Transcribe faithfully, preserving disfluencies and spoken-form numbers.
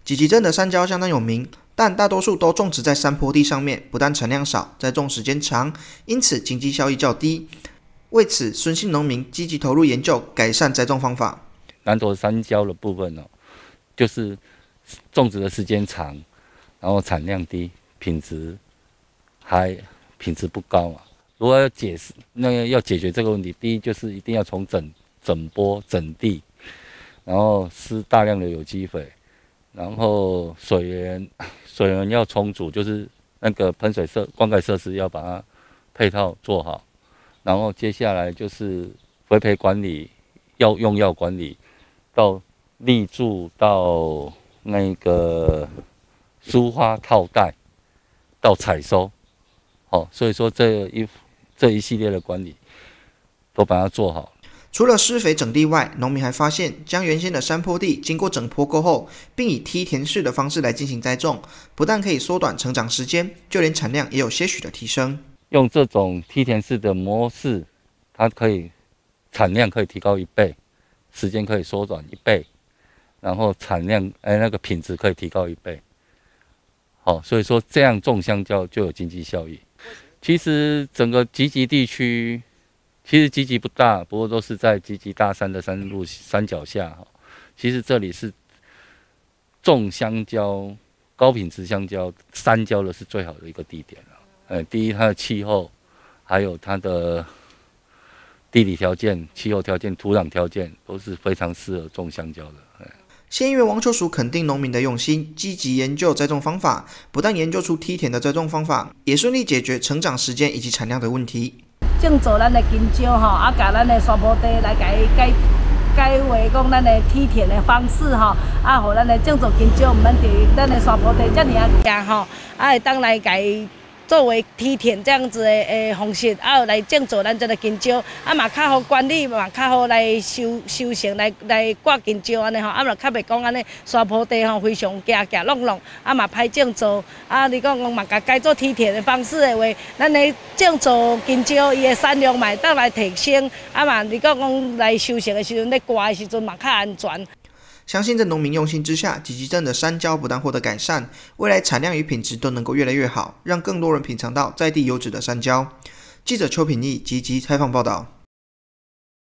集集镇的山椒相当有名，但大多数都种植在山坡地上面，不但产量少，栽种时间长，因此经济效益较低。为此，孙姓农民积极投入研究，改善栽种方法。 南投山椒的部分哦，就是种植的时间长，然后产量低，品质还品质不高嘛。如果要解释那个要解决这个问题，第一就是一定要从整整播整地，然后施大量的有机肥。然后水源水源要充足，就是那个喷水设灌溉设施要把它配套做好。然后接下来就是肥培管理、药用药管理，到立柱到那个疏花套袋，到采收，好，所以说这一这一系列的管理都把它做好。 除了施肥整地外，农民还发现，将原先的山坡地经过整坡过后，并以梯田式的方式来进行栽种，不但可以缩短成长时间，就连产量也有些许的提升。 用这种梯田式的模式，它可以产量可以提高一倍，时间可以缩短一倍，然后产量哎那个品质可以提高一倍。好，所以说这样种香蕉就有经济效益。其实整个集集地区。其实集集不大，不过都是在集集大山的山路山脚下。其实这里是种香蕉、高品质香蕉、山蕉的是最好的一个地点了。呃，第一，它的气候，还有它的地理条件、气候条件、土壤条件都是非常适合种香蕉的。 县议员王秋淑肯定农民的用心，积极研究栽种方法，不但研究出梯田的栽种方法，也顺利解决成长时间以及产量的问题。 种做咱的香蕉吼，啊，甲咱的山坡地来甲伊改改划讲咱的梯田的方式吼，啊，互咱的种做香蕉，毋免伫咱的山坡地遮尔啊行吼，啊，会当来甲伊作为梯田这样子的诶方式，啊，来种做咱这个香蕉，啊嘛较好管理，嘛较好来收收成，来来挂香蕉安尼吼，啊嘛较袂讲安尼山坡地吼非常夹夹弄弄，啊嘛歹种做，啊你讲讲嘛甲改做梯田的方式的话，咱的种做香蕉伊的产量嘛会当来提升，啊嘛你讲讲来收成的时阵，咧挂的时阵嘛较安全。 相信在农民用心之下，集集镇的山蕉不但获得改善，未来产量与品质都能够越来越好，让更多人品尝到在地优质的山蕉。记者邱品义集集采访报道。